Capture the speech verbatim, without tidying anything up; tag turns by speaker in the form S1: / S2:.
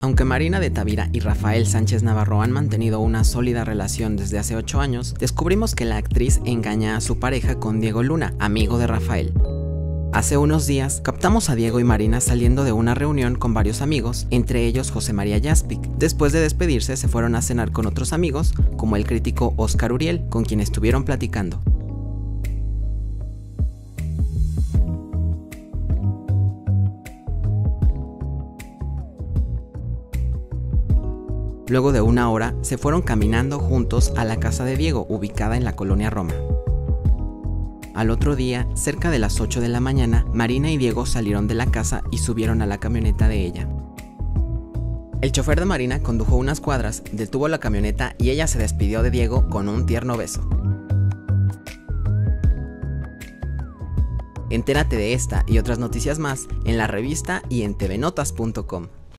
S1: Aunque Marina de Tavira y Rafael Sánchez Navarro han mantenido una sólida relación desde hace ocho años, descubrimos que la actriz engaña a su pareja con Diego Luna, amigo de Rafael. Hace unos días, captamos a Diego y Marina saliendo de una reunión con varios amigos, entre ellos José María Jaspic. Después de despedirse, se fueron a cenar con otros amigos, como el crítico Óscar Uriel, con quien estuvieron platicando. Luego de una hora, se fueron caminando juntos a la casa de Diego, ubicada en la colonia Roma. Al otro día, cerca de las ocho de la mañana, Marina y Diego salieron de la casa y subieron a la camioneta de ella. El chofer de Marina condujo unas cuadras, detuvo la camioneta y ella se despidió de Diego con un tierno beso. Entérate de esta y otras noticias más en la revista y en t v notas punto com.